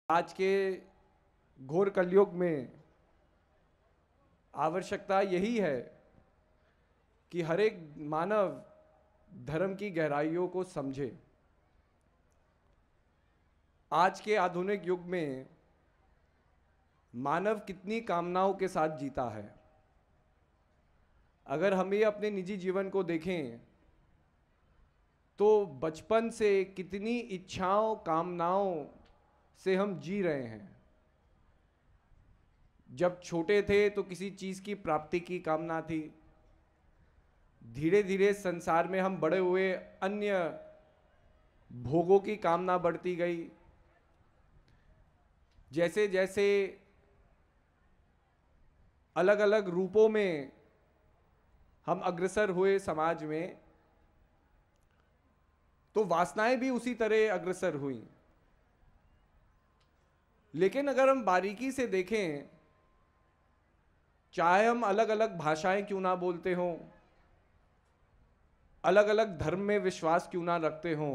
आज के घोर कलयुग में आवश्यकता यही है कि हर एक मानव धर्म की गहराइयों को समझे। आज के आधुनिक युग में मानव कितनी कामनाओं के साथ जीता है। अगर हम ये अपने निजी जीवन को देखें तो बचपन से कितनी इच्छाओं कामनाओं से हम जी रहे हैं। जब छोटे थे तो किसी चीज़ की प्राप्ति की कामना थी। धीरे धीरे संसार में हम बड़े हुए, अन्य भोगों की कामना बढ़ती गई। जैसे जैसे अलग अलग रूपों में हम अग्रसर हुए समाज में, तो वासनाएं भी उसी तरह अग्रसर हुई। लेकिन अगर हम बारीकी से देखें, चाहे हम अलग अलग भाषाएं क्यों ना बोलते हों, अलग अलग धर्म में विश्वास क्यों ना रखते हों,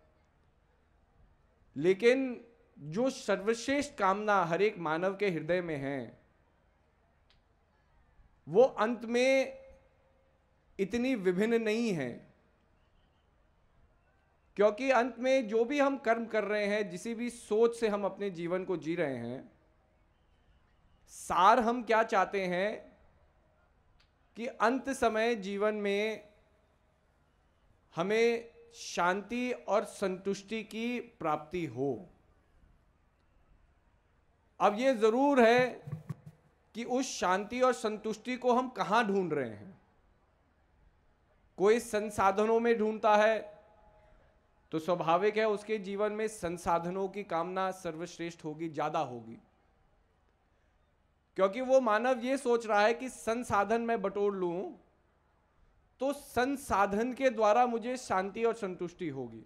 लेकिन जो सर्वश्रेष्ठ कामना हर एक मानव के हृदय में है, वो अंत में इतनी विभिन्न नहीं है। क्योंकि अंत में जो भी हम कर्म कर रहे हैं, जिसी भी सोच से हम अपने जीवन को जी रहे हैं, सार हम क्या चाहते हैं कि अंत समय जीवन में हमें शांति और संतुष्टि की प्राप्ति हो। अब ये जरूर है कि उस शांति और संतुष्टि को हम कहां ढूंढ रहे हैं। कोई संसाधनों में ढूंढता है तो स्वाभाविक है उसके जीवन में संसाधनों की कामना सर्वश्रेष्ठ होगी, ज्यादा होगी। क्योंकि वो मानव ये सोच रहा है कि संसाधन मैं बटोर लूं तो संसाधन के द्वारा मुझे शांति और संतुष्टि होगी।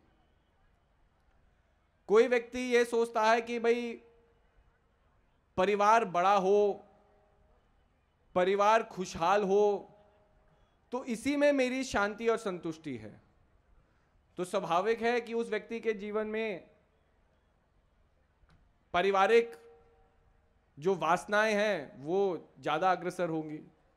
कोई व्यक्ति ये सोचता है कि भाई परिवार बड़ा हो, परिवार खुशहाल हो, तो इसी में मेरी शांति और संतुष्टि है। तो स्वाभाविक है कि उस व्यक्ति के जीवन में पारिवारिक जो वासनाएं हैं वो ज्यादा अग्रसर होंगी।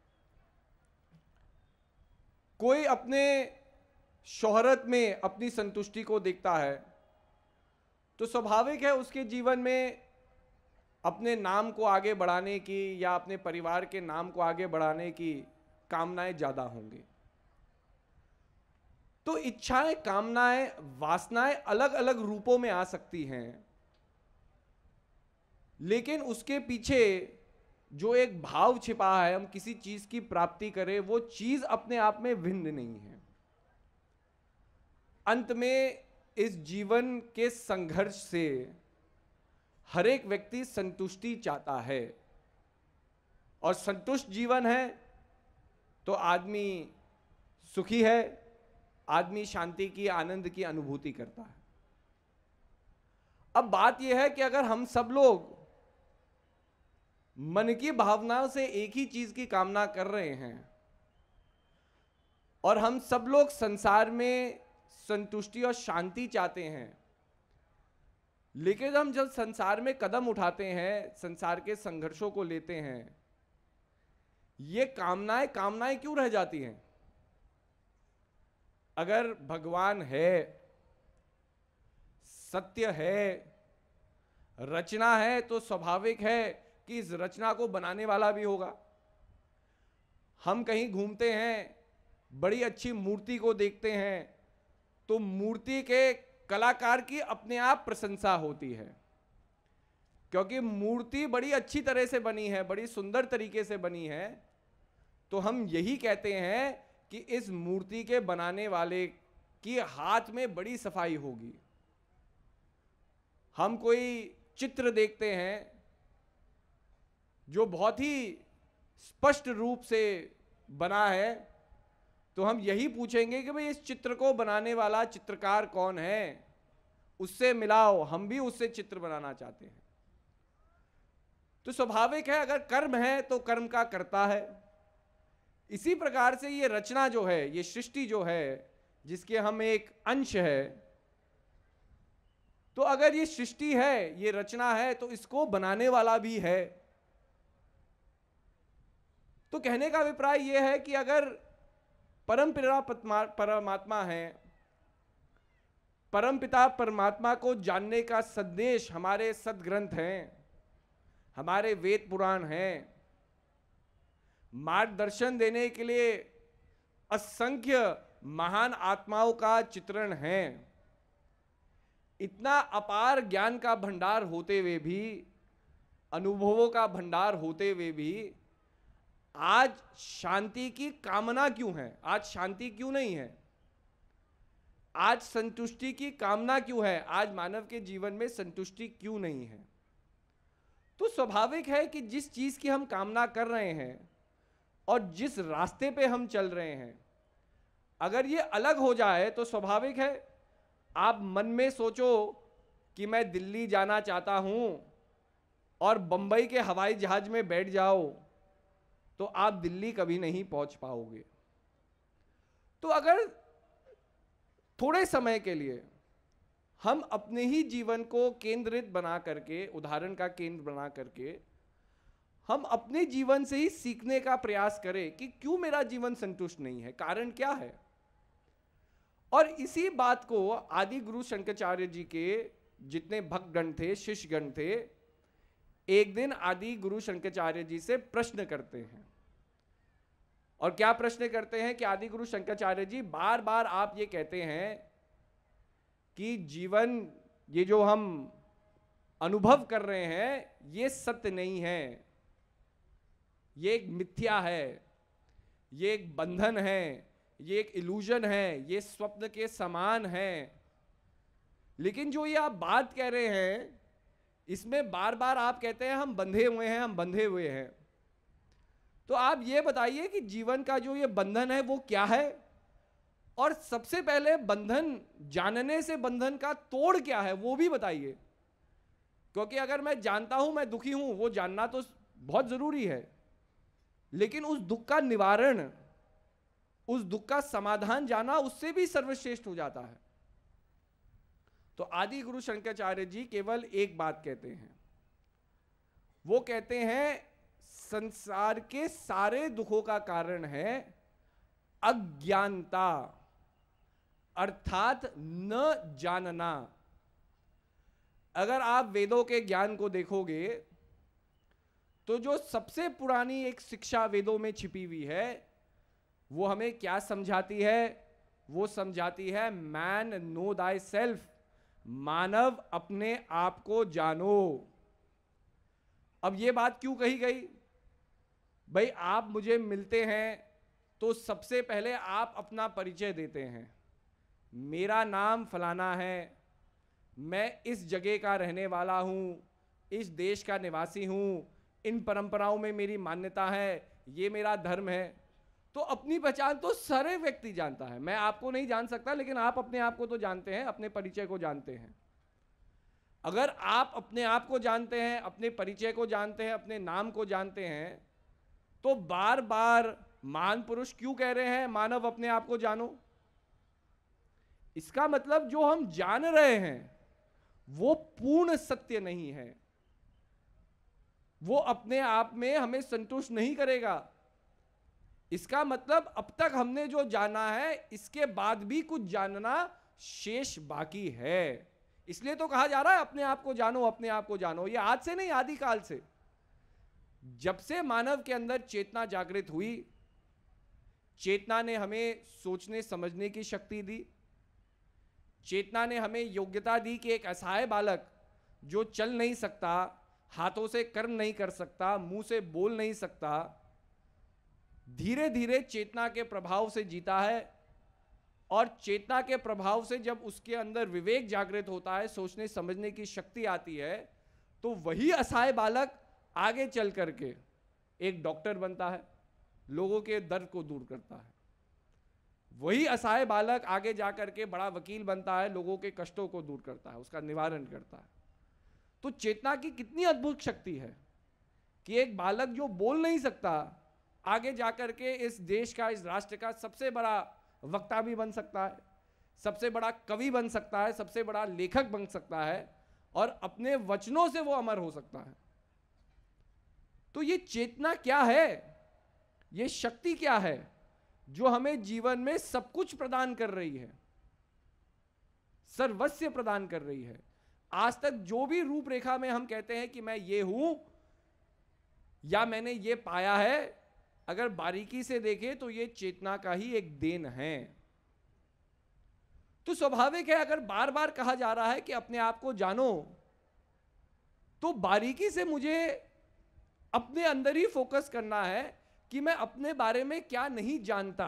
कोई अपने शोहरत में अपनी संतुष्टि को देखता है तो स्वाभाविक है उसके जीवन में अपने नाम को आगे बढ़ाने की या अपने परिवार के नाम को आगे बढ़ाने की कामनाएं ज्यादा होंगी। तो इच्छाएं, कामनाएं, वासनाएं अलग अलग रूपों में आ सकती हैं, लेकिन उसके पीछे जो एक भाव छिपा है, हम किसी चीज की प्राप्ति करें, वो चीज अपने आप में भिन्न नहीं है। अंत में इस जीवन के संघर्ष से हर एक व्यक्ति संतुष्टि चाहता है, और संतुष्ट जीवन है तो आदमी सुखी है, आदमी शांति की, आनंद की अनुभूति करता है। अब बात यह है कि अगर हम सब लोग मन की भावनाओं से एक ही चीज की कामना कर रहे हैं और हम सब लोग संसार में संतुष्टि और शांति चाहते हैं, लेकिन हम जब संसार में कदम उठाते हैं, संसार के संघर्षों को लेते हैं, ये कामनाएं कामनाएं क्यों रह जाती हैं? अगर भगवान है, सत्य है, रचना है, तो स्वाभाविक है कि इस रचना को बनाने वाला भी होगा। हम कहीं घूमते हैं, बड़ी अच्छी मूर्ति को देखते हैं, तो मूर्ति के कलाकार की अपने आप प्रशंसा होती है, क्योंकि मूर्ति बड़ी अच्छी तरह से बनी है, बड़ी सुंदर तरीके से बनी है। तो हम यही कहते हैं कि इस मूर्ति के बनाने वाले की हाथ में बड़ी सफाई होगी। हम कोई चित्र देखते हैं जो बहुत ही स्पष्ट रूप से बना है, तो हम यही पूछेंगे कि भाई इस चित्र को बनाने वाला चित्रकार कौन है, उससे मिलाओ, हम भी उससे चित्र बनाना चाहते हैं। तो स्वाभाविक है, अगर कर्म है तो कर्म का कर्ता है। इसी प्रकार से ये रचना जो है, ये सृष्टि जो है, जिसके हम एक अंश है, तो अगर ये सृष्टि है, ये रचना है, तो इसको बनाने वाला भी है। तो कहने का अभिप्राय यह है कि अगर परमपिता परमात्मा है, परमपिता परमात्मा को जानने का संदेश हमारे सदग्रंथ हैं, हमारे वेद पुराण हैं, मार्गदर्शन देने के लिए असंख्य महान आत्माओं का चित्रण है, इतना अपार ज्ञान का भंडार होते हुए भी, अनुभवों का भंडार होते हुए भी आज शांति की कामना क्यों है? आज शांति क्यों नहीं है? आज संतुष्टि की कामना क्यों है? आज मानव के जीवन में संतुष्टि क्यों नहीं है? तो स्वाभाविक है कि जिस चीज की हम कामना कर रहे हैं और जिस रास्ते पे हम चल रहे हैं, अगर ये अलग हो जाए तो स्वाभाविक है आप मन में सोचो कि मैं दिल्ली जाना चाहता हूं और बंबई के हवाई जहाज में बैठ जाओ, तो आप दिल्ली कभी नहीं पहुंच पाओगे। तो अगर थोड़े समय के लिए हम अपने ही जीवन को केंद्रित बना करके, उदाहरण का केंद्र बना करके, हम अपने जीवन से ही सीखने का प्रयास करें कि क्यों मेरा जीवन संतुष्ट नहीं है, कारण क्या है। और इसी बात को आदि गुरु शंकराचार्य जी के जितने भक्तगण थे, शिष्यगण थे, एक दिन आदि गुरु शंकराचार्य जी से प्रश्न करते हैं। और क्या प्रश्न करते हैं कि आदि गुरु शंकराचार्य जी, बार बार आप ये कहते हैं कि जीवन, ये जो हम अनुभव कर रहे हैं, ये सत्य नहीं है, ये एक मिथ्या है, ये एक बंधन है, ये एक इल्यूजन है, ये स्वप्न के समान है। लेकिन जो ये आप बात कह रहे हैं, इसमें बार बार आप कहते हैं हम बंधे हुए हैं, हम बंधे हुए हैं। तो आप ये बताइए कि जीवन का जो ये बंधन है वो क्या है, और सबसे पहले बंधन जानने से बंधन का तोड़ क्या है वो भी बताइए। क्योंकि अगर मैं जानता हूं मैं दुखी हूं, वो जानना तो बहुत जरूरी है, लेकिन उस दुख का निवारण, उस दुख का समाधान जाना उससे भी सर्वश्रेष्ठ हो जाता है। तो आदि गुरु शंकराचार्य जी केवल एक बात कहते हैं, वो कहते हैं संसार के सारे दुखों का कारण है अज्ञानता, अर्थात न जानना। अगर आप वेदों के ज्ञान को देखोगे तो जो सबसे पुरानी एक शिक्षा वेदों में छिपी हुई है वो हमें क्या समझाती है? वो समझाती है मैन नो दाई सेल्फ, मानव अपने आप को जानो। अब ये बात क्यों कही गई? भाई आप मुझे मिलते हैं तो सबसे पहले आप अपना परिचय देते हैं, मेरा नाम फलाना है, मैं इस जगह का रहने वाला हूं, इस देश का निवासी हूं, इन परंपराओं में मेरी मान्यता है, ये मेरा धर्म है। तो अपनी पहचान तो सारे व्यक्ति जानता है, मैं आपको नहीं जान सकता, लेकिन आप अपने आप को तो जानते हैं, अपने परिचय को जानते हैं। अगर आप अपने आप को जानते हैं, अपने परिचय को जानते हैं, अपने नाम को जानते हैं, तो बार बार महान पुरुष क्यों कह रहे हैं मानव अपने आप को जानो? इसका मतलब जो हम जान रहे हैं वो पूर्ण सत्य नहीं है, वो अपने आप में हमें संतुष्ट नहीं करेगा। इसका मतलब अब तक हमने जो जाना है इसके बाद भी कुछ जानना शेष बाकी है। इसलिए तो कहा जा रहा है अपने आप को जानो, अपने आप को जानो। ये आज से नहीं, आदिकाल से, जब से मानव के अंदर चेतना जागृत हुई, चेतना ने हमें सोचने समझने की शक्ति दी, चेतना ने हमें योग्यता दी कि एक असहाय बालक जो चल नहीं सकता, हाथों से कर्म नहीं कर सकता, मुंह से बोल नहीं सकता, धीरे धीरे चेतना के प्रभाव से जीता है। और चेतना के प्रभाव से जब उसके अंदर विवेक जागृत होता है, सोचने समझने की शक्ति आती है, तो वही असहाय बालक आगे चल करके एक डॉक्टर बनता है, लोगों के दर्द को दूर करता है। वही असहाय बालक आगे जाकर के बड़ा वकील बनता है, लोगों के कष्टों को दूर करता है, उसका निवारण करता है। तो चेतना की कितनी अद्भुत शक्ति है कि एक बालक जो बोल नहीं सकता, आगे जाकर के इस देश का, इस राष्ट्र का सबसे बड़ा वक्ता भी बन सकता है। सबसे बड़ा कवि बन सकता है, सबसे बड़ा लेखक बन सकता है, और अपने वचनों से वो अमर हो सकता है। तो ये चेतना क्या है, ये शक्ति क्या है जो हमें जीवन में सब कुछ प्रदान कर रही है, सर्वस्व प्रदान कर रही है। आज तक जो भी रूपरेखा में हम कहते हैं कि मैं ये हूं या मैंने ये पाया है, अगर बारीकी से देखें तो ये चेतना का ही एक देन है। तो स्वाभाविक है, अगर बार बार कहा जा रहा है कि अपने आप को जानो, तो बारीकी से मुझे अपने अंदर ही फोकस करना है कि मैं अपने बारे में क्या नहीं जानता,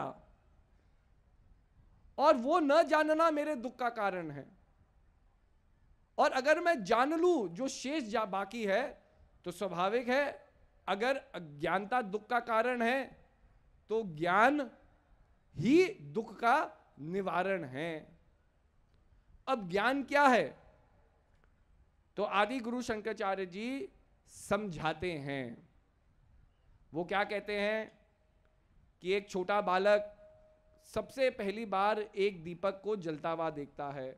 और वो न जानना मेरे दुख का कारण है। और अगर मैं जान लूं जो शेष बाकी है, तो स्वाभाविक है अगर अज्ञानता दुख का कारण है तो ज्ञान ही दुख का निवारण है। अब ज्ञान क्या है, तो आदि गुरु शंकराचार्य जी समझाते हैं। वो क्या कहते हैं कि एक छोटा बालक सबसे पहली बार एक दीपक को जलता हुआ देखता है।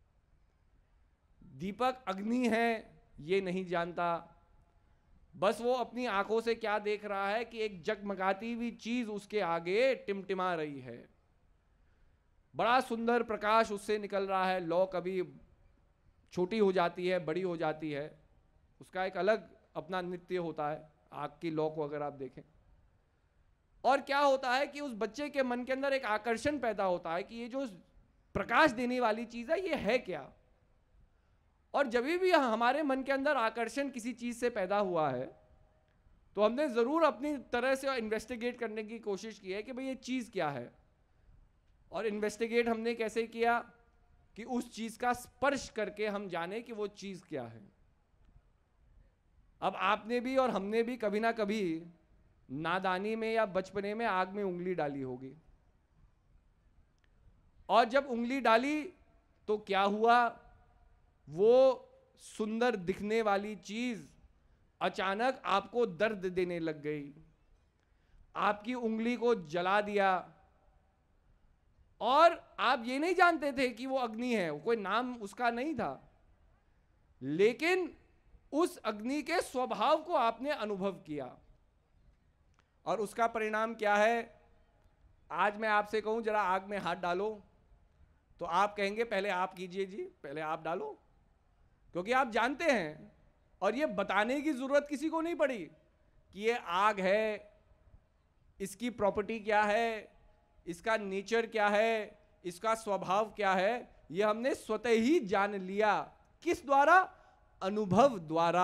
दीपक अग्नि है ये नहीं जानता, बस वो अपनी आंखों से क्या देख रहा है कि एक जगमगाती हुई चीज उसके आगे टिमटिमा रही है, बड़ा सुंदर प्रकाश उससे निकल रहा है। लौ कभी छोटी हो जाती है, बड़ी हो जाती है, उसका एक अलग अपना नृत्य होता है। आग की लौ को अगर आप देखें, और क्या होता है कि उस बच्चे के मन के अंदर एक आकर्षण पैदा होता है कि ये जो प्रकाश देने वाली चीज है ये है क्या। और जब भी हमारे मन के अंदर आकर्षण किसी चीज से पैदा हुआ है, तो हमने जरूर अपनी तरह से इन्वेस्टिगेट करने की कोशिश की है कि भाई ये चीज क्या है। और इन्वेस्टिगेट हमने कैसे किया कि उस चीज का स्पर्श करके हम जाने कि वो चीज क्या है। अब आपने भी और हमने भी कभी ना कभी नादानी में या बचपने में आग में उंगली डाली होगी, और जब उंगली डाली तो क्या हुआ, वो सुंदर दिखने वाली चीज अचानक आपको दर्द देने लग गई, आपकी उंगली को जला दिया, और आप ये नहीं जानते थे कि वो अग्नि है, कोई नाम उसका नहीं था, लेकिन उस अग्नि के स्वभाव को आपने अनुभव किया। और उसका परिणाम क्या है, आज मैं आपसे कहूं जरा आग में हाथ डालो, तो आप कहेंगे पहले आप कीजिए जी, पहले आप डालो, क्योंकि आप जानते हैं, और ये बताने की जरूरत किसी को नहीं पड़ी कि ये आग है, इसकी प्रॉपर्टी क्या है, इसका नेचर क्या है, इसका स्वभाव क्या है, ये हमने स्वतः ही जान लिया। किस द्वारा? अनुभव द्वारा।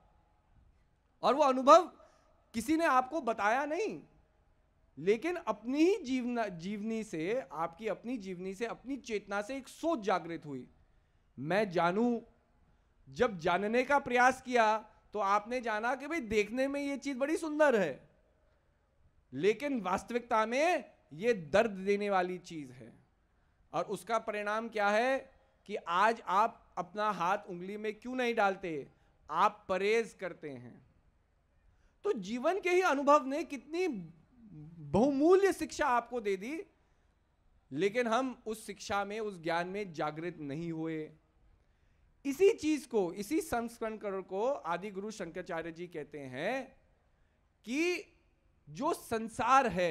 और वो अनुभव किसी ने आपको बताया नहीं, लेकिन अपनी ही जीवनी से, आपकी अपनी जीवनी से, अपनी चेतना से एक सोच जागृत हुई, मैं जानूं। जब जानने का प्रयास किया तो आपने जाना कि भाई देखने में ये चीज बड़ी सुंदर है, लेकिन वास्तविकता में ये दर्द देने वाली चीज है। और उसका परिणाम क्या है कि आज आप अपना हाथ उंगली में क्यों नहीं डालते, आप परहेज करते हैं। तो जीवन के ही अनुभव ने कितनी बहुमूल्य शिक्षा आपको दे दी, लेकिन हम उस शिक्षा में, उस ज्ञान में जागृत नहीं हुए। इसी चीज को, इसी संस्करण को आदि गुरु शंकराचार्य जी कहते हैं कि जो संसार है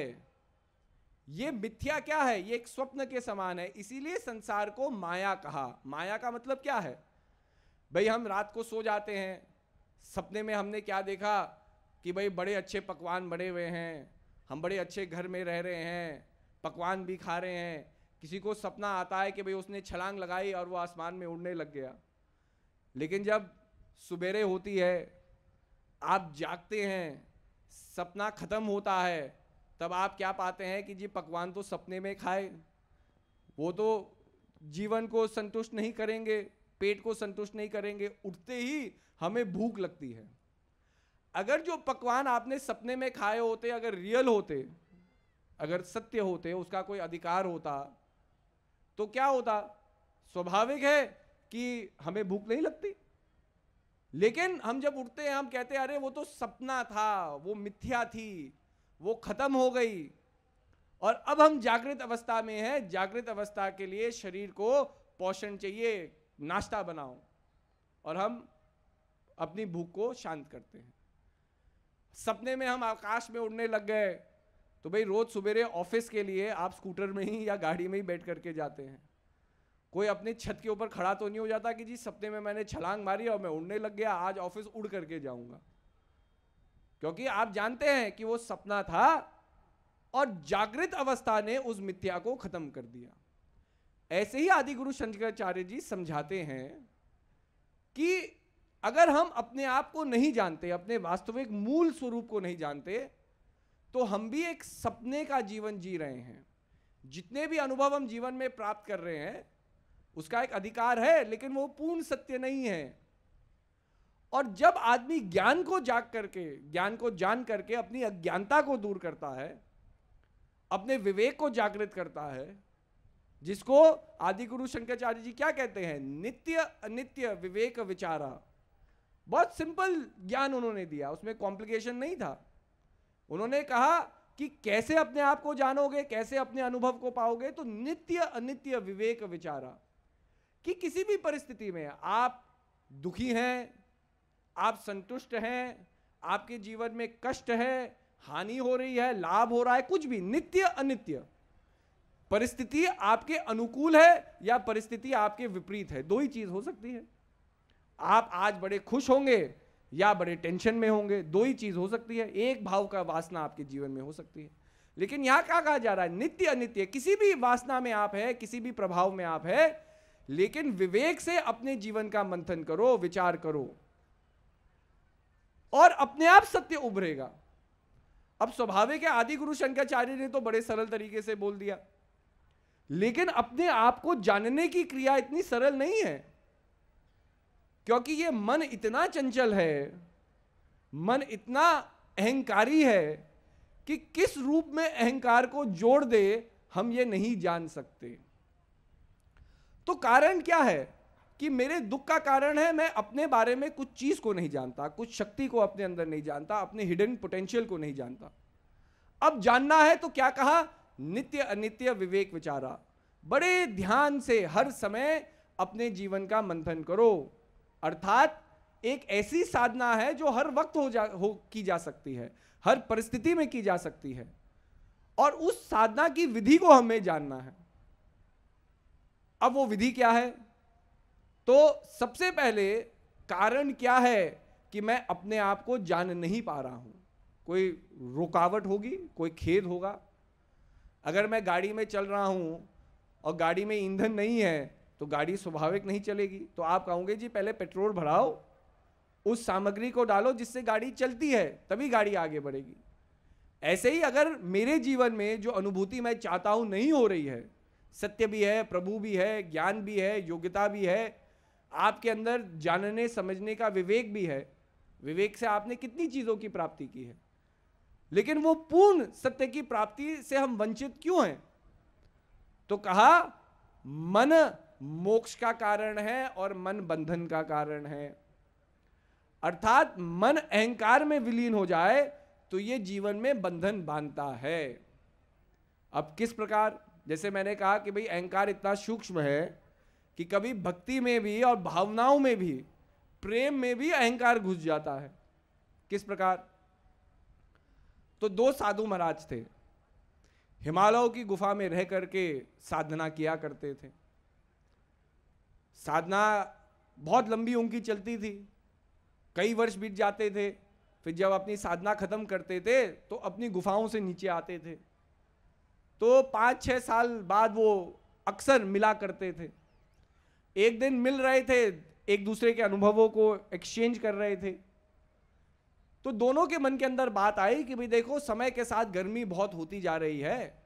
ये मिथ्या क्या है, ये एक स्वप्न के समान है, इसीलिए संसार को माया कहा। माया का मतलब क्या है भाई, हम रात को सो जाते हैं, सपने में हमने क्या देखा कि भाई बड़े अच्छे पकवान बने हुए हैं, हम बड़े अच्छे घर में रह रहे हैं, पकवान भी खा रहे हैं। किसी को सपना आता है कि भाई उसने छलांग लगाई और वो आसमान में उड़ने लग गया, लेकिन जब सुबेरे होती है, आप जागते हैं, सपना खत्म होता है, तब आप क्या पाते हैं कि जी पकवान तो सपने में खाए, वो तो जीवन को संतुष्ट नहीं करेंगे, पेट को संतुष्ट नहीं करेंगे, उठते ही हमें भूख लगती है। अगर जो पकवान आपने सपने में खाए होते, अगर रियल होते, अगर सत्य होते, उसका कोई अधिकार होता, तो क्या होता? स्वाभाविक है कि हमें भूख नहीं लगती। लेकिन हम जब उठते हैं हम कहते हैं अरे वो तो सपना था, वो मिथ्या थी, वो खत्म हो गई। और अब हम जागृत अवस्था में हैं। जागृत अवस्था के लिए शरीर को पोषण चाहिए, नाश्ता बनाओ, और हम अपनी भूख को शांत करते हैं। सपने में हम आकाश में उड़ने लग गए, तो भाई रोज सवेरे ऑफिस के लिए आप स्कूटर में ही या गाड़ी में ही बैठ करके जाते हैं। कोई अपने छत के ऊपर खड़ा तो नहीं हो जाता कि जी सपने में मैंने छलांग मारी और मैं उड़ने लग गया, आज ऑफिस उड़ करके जाऊंगा, क्योंकि आप जानते हैं कि वो सपना था और जागृत अवस्था ने उस मिथ्या को खत्म कर दिया। ऐसे ही आदि गुरु शंकराचार्य जी समझाते हैं कि अगर हम अपने आप को नहीं जानते, अपने वास्तविक मूल स्वरूप को नहीं जानते, तो हम भी एक सपने का जीवन जी रहे हैं। जितने भी अनुभव हम जीवन में प्राप्त कर रहे हैं उसका एक अधिकार है, लेकिन वो पूर्ण सत्य नहीं है। और जब आदमी ज्ञान को जाग करके, ज्ञान को जान करके अपनी अज्ञानता को दूर करता है, अपने विवेक को जागृत करता है, जिसको आदि गुरु शंकराचार्य जी क्या कहते हैं, नित्य अनित्य विवेक विचारा। बहुत सिंपल ज्ञान उन्होंने दिया, उसमें कॉम्प्लिकेशन नहीं था। उन्होंने कहा कि कैसे अपने आप को जानोगे, कैसे अपने अनुभव को पाओगे, तो नित्य अनित्य विवेक विचारा। कि किसी भी परिस्थिति में आप दुखी हैं, आप संतुष्ट हैं, आपके जीवन में कष्ट है, हानि हो रही है, लाभ हो रहा है, कुछ भी, नित्य अनित्य। परिस्थिति आपके अनुकूल है या परिस्थिति आपके विपरीत है, दो ही चीज हो सकती है। आप आज बड़े खुश होंगे या बड़े टेंशन में होंगे, दो ही चीज हो सकती है। एक भाव का वासना आपके जीवन में हो सकती है। लेकिन यहां क्या कहा जा रहा है, नित्य अनित्य। किसी भी वासना में आप है, किसी भी प्रभाव में आप है, लेकिन विवेक से अपने जीवन का मंथन करो, विचार करो, और अपने आप सत्य उभरेगा। अब स्वाभाविक है, आदि गुरु शंकराचार्य ने तो बड़े सरल तरीके से बोल दिया, लेकिन अपने आप को जानने की क्रिया इतनी सरल नहीं है, क्योंकि ये मन इतना चंचल है, मन इतना अहंकारी है कि किस रूप में अहंकार को जोड़ दे हम ये नहीं जान सकते। तो कारण क्या है कि मेरे दुख का कारण है मैं अपने बारे में कुछ चीज को नहीं जानता, कुछ शक्ति को अपने अंदर नहीं जानता, अपने हिडन पोटेंशियल को नहीं जानता। अब जानना है तो क्या कहा, नित्य अनित्य विवेक विचारा। बड़े ध्यान से हर समय अपने जीवन का मंथन करो। अर्थात एक ऐसी साधना है जो हर वक्त की जा सकती है, हर परिस्थिति में की जा सकती है, और उस साधना की विधि को हमें जानना है। अब वो विधि क्या है, तो सबसे पहले कारण क्या है कि मैं अपने आप को जान नहीं पा रहा हूं। कोई रुकावट होगी, कोई खेद होगा। अगर मैं गाड़ी में चल रहा हूं और गाड़ी में ईंधन नहीं है तो गाड़ी स्वाभाविक नहीं चलेगी। तो आप कहोगे जी पहले पेट्रोल भराओ, उस सामग्री को डालो जिससे गाड़ी चलती है, तभी गाड़ी आगे बढ़ेगी। ऐसे ही अगर मेरे जीवन में जो अनुभूति मैं चाहता हूं नहीं हो रही है, सत्य भी है, प्रभु भी है, ज्ञान भी है, योग्यता भी है, आपके अंदर जानने समझने का विवेक भी है, विवेक से आपने कितनी चीजों की प्राप्ति की है, लेकिन वो पूर्ण सत्य की प्राप्ति से हम वंचित क्यों हैं? तो कहा मन मोक्ष का कारण है और मन बंधन का कारण है। अर्थात मन अहंकार में विलीन हो जाए तो ये जीवन में बंधन बांधता है। अब किस प्रकार, जैसे मैंने कहा कि भाई अहंकार इतना सूक्ष्म है कि कभी भक्ति में भी और भावनाओं में भी, प्रेम में भी अहंकार घुस जाता है। किस प्रकार? तो दो साधु महाराज थे, हिमालयों की गुफा में रह करके साधना किया करते थे। साधना बहुत लंबी उनकी चलती थी, कई वर्ष बीत जाते थे। फिर जब अपनी साधना खत्म करते थे तो अपनी गुफाओं से नीचे आते थे। तो 5-6 साल बाद वो अक्सर मिला करते थे। एक दिन मिल रहे थे, एक दूसरे के अनुभवों को एक्सचेंज कर रहे थे। तो दोनों के मन के अंदर बात आई कि भाई देखो, समय के साथ गर्मी बहुत होती जा रही है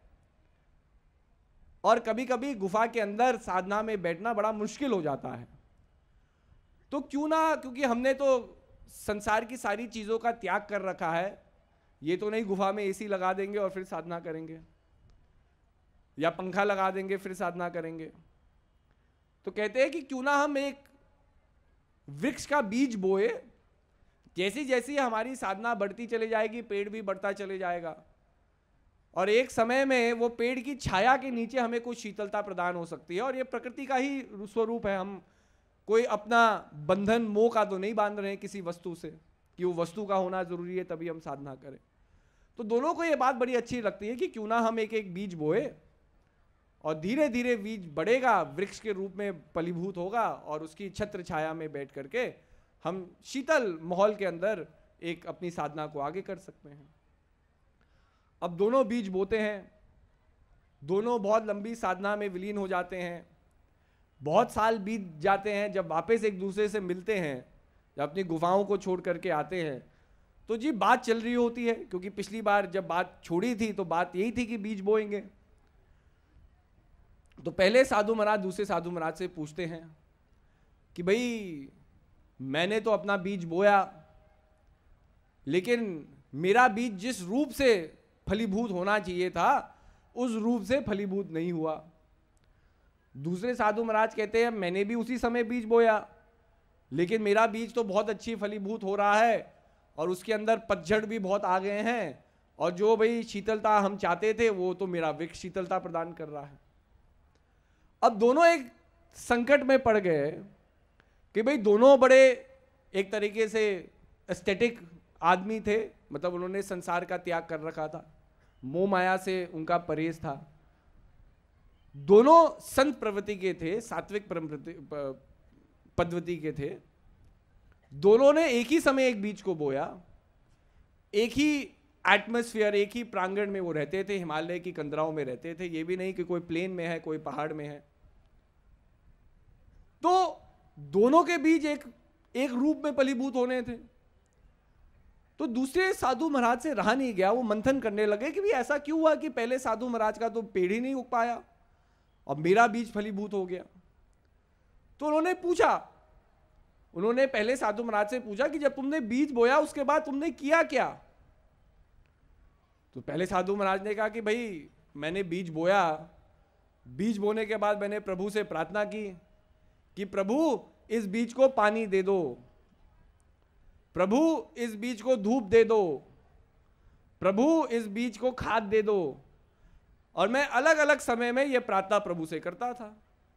और कभी कभी गुफा के अंदर साधना में बैठना बड़ा मुश्किल हो जाता है। तो क्यों ना, क्योंकि हमने तो संसार की सारी चीजों का त्याग कर रखा है, ये तो नहीं गुफा में एसी लगा देंगे और फिर साधना करेंगे, या पंखा लगा देंगे फिर साधना करेंगे। तो कहते हैं कि क्यों ना हम एक वृक्ष का बीज बोए, जैसी जैसी हमारी साधना बढ़ती चली जाएगी पेड़ भी बढ़ता चले जाएगा। और एक समय में वो पेड़ की छाया के नीचे हमें कुछ शीतलता प्रदान हो सकती है। और ये प्रकृति का ही स्वरूप है। हम कोई अपना बंधन मोह का तो नहीं बांध रहे हैं किसी वस्तु से कि वो वस्तु का होना जरूरी है तभी हम साधना करें। तो दोनों को ये बात बड़ी अच्छी लगती है कि क्यों ना हम एक एक बीज बोए और धीरे धीरे बीज बढ़ेगा, वृक्ष के रूप में फलीभूत होगा और उसकी छत्र छाया में बैठ करके हम शीतल माहौल के अंदर एक अपनी साधना को आगे कर सकते हैं। अब दोनों बीज बोते हैं, दोनों बहुत लंबी साधना में विलीन हो जाते हैं। बहुत साल बीत जाते हैं, जब वापस एक दूसरे से मिलते हैं, जब अपनी गुफाओं को छोड़ करके आते हैं, तो जी बात चल रही होती है, क्योंकि पिछली बार जब बात छोड़ी थी तो बात यही थी कि बीज बोएंगे। तो पहले साधु महाराज दूसरे साधु महाराज से पूछते हैं कि भाई मैंने तो अपना बीज बोया, लेकिन मेरा बीज जिस रूप से फलीभूत होना चाहिए था उस रूप से फलीभूत नहीं हुआ। दूसरे साधु महाराज कहते हैं मैंने भी उसी समय बीज बोया, लेकिन मेरा बीज तो बहुत अच्छी फलीभूत हो रहा है और उसके अंदर पतझड़ भी बहुत आ गए हैं, और जो भाई शीतलता हम चाहते थे वो तो मेरा वृक्ष शीतलता प्रदान कर रहा है। अब दोनों एक संकट में पड़ गए कि भाई दोनों बड़े एक तरीके से एस्थेटिक आदमी थे, मतलब उन्होंने संसार का त्याग कर रखा था, मोह माया से उनका परहेज था। दोनों संत प्रवृत्ति के थे, सात्विक पद्धति के थे। दोनों ने एक ही समय एक बीज को बोया, एक ही एटमॉस्फेयर, एक ही प्रांगण में वो रहते थे, हिमालय की कंदराओं में रहते थे। ये भी नहीं कि कोई प्लेन में है कोई पहाड़ में है। तो दोनों के बीज एक रूप में फलीभूत होने थे। तो दूसरे साधु महाराज से रहा नहीं गया, वो मंथन करने लगे कि भी ऐसा क्यों हुआ कि पहले साधु महाराज का तो पेड़ ही नहीं उग पाया और मेरा बीज फलीभूत हो गया। तो उन्होंने पूछा, उन्होंने पहले साधु महाराज से पूछा कि जब तुमने बीज बोया उसके बाद तुमने किया क्या। तो पहले साधु महाराज ने कहा कि भाई मैंने बीज बोया, बीज बोने के बाद मैंने प्रभु से प्रार्थना की कि प्रभु इस बीज को पानी दे दो, प्रभु इस बीज को धूप दे दो, प्रभु इस बीज को खाद दे दो। और मैं अलग अलग समय में यह प्रार्थना प्रभु से करता था।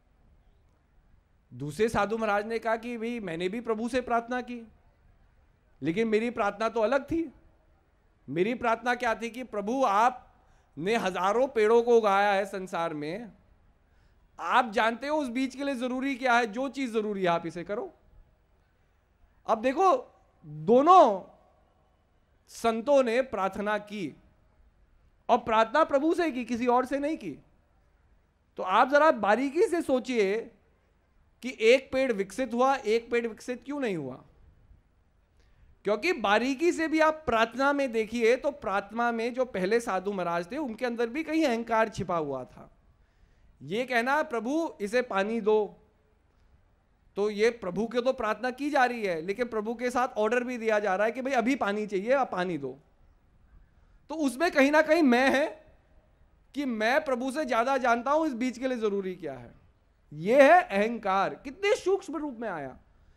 दूसरे साधु महाराज ने कहा कि भाई मैंने भी प्रभु से प्रार्थना की, लेकिन मेरी प्रार्थना तो अलग थी। मेरी प्रार्थना क्या थी कि प्रभु आपने हजारों पेड़ों को उगाया है संसार में, आप जानते हो उस बीज के लिए जरूरी क्या है, जो चीज जरूरी है आप इसे करो। अब देखो दोनों संतों ने प्रार्थना की और प्रार्थना प्रभु से की, किसी और से नहीं की। तो आप जरा बारीकी से सोचिए कि एक पेड़ विकसित हुआ, एक पेड़ विकसित क्यों नहीं हुआ। क्योंकि बारीकी से भी आप प्रार्थना में देखिए तो प्रार्थना में जो पहले साधु महाराज थे उनके अंदर भी कहीं अहंकार छिपा हुआ था। ये कहना प्रभु इसे पानी दो, तो ये प्रभु के तो प्रार्थना की जा रही है, लेकिन प्रभु के साथ ऑर्डर भी दिया जा रहा है कि भाई अभी पानी चाहिए, आप पानी दो। तो उसमें कहीं ना कहीं मैं है कि मैं प्रभु से ज्यादा जानता हूं इस बीज के लिए जरूरी क्या है। यह है अहंकार, कितने सूक्ष्म रूप में आया।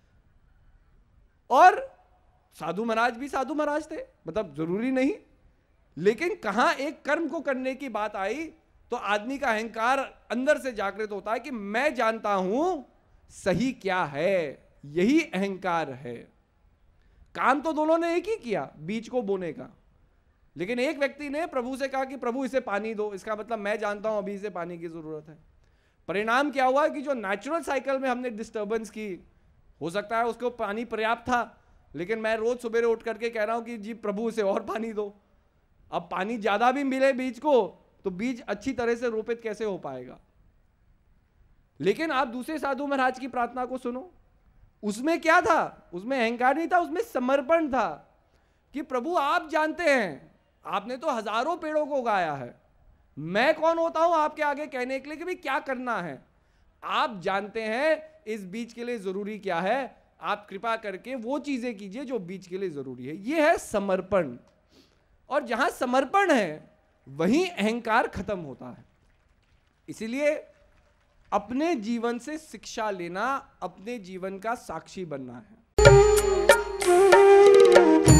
और साधु महाराज भी साधु महाराज थे, मतलब जरूरी नहीं, लेकिन कहां एक कर्म को करने की बात आई तो आदमी का अहंकार अंदर से जागृत होता है कि मैं जानता हूं सही क्या है। यही अहंकार है। काम तो दोनों ने एक ही किया, बीज को बोने का, लेकिन एक व्यक्ति ने प्रभु से कहा कि प्रभु इसे पानी दो, इसका मतलब मैं जानता हूं अभी इसे पानी की जरूरत है। परिणाम क्या हुआ कि जो नेचुरल साइकिल में हमने डिस्टर्बेंस की, हो सकता है उसको पानी पर्याप्त था, लेकिन मैं रोज सवेरे उठ करके कह रहा हूं कि जी प्रभु इसे और पानी दो। अब पानी ज्यादा भी मिले बीज को तो बीज अच्छी तरह से रोपित कैसे हो पाएगा। लेकिन आप दूसरे साधु महाराज की प्रार्थना को सुनो, उसमें क्या था, उसमें अहंकार नहीं था, उसमें समर्पण था कि प्रभु आप जानते हैं, आपने तो हजारों पेड़ों को उगाया है, मैं कौन होता हूं आपके आगे कहने के लिए कि भाई क्या करना है। आप जानते हैं इस बीज के लिए जरूरी क्या है, आप कृपा करके वो चीजें कीजिए जो बीज के लिए जरूरी है। यह है समर्पण। और जहां समर्पण है वहीं अहंकार खत्म होता है। इसीलिए अपने जीवन से शिक्षा लेना, अपने जीवन का साक्षी बनना है।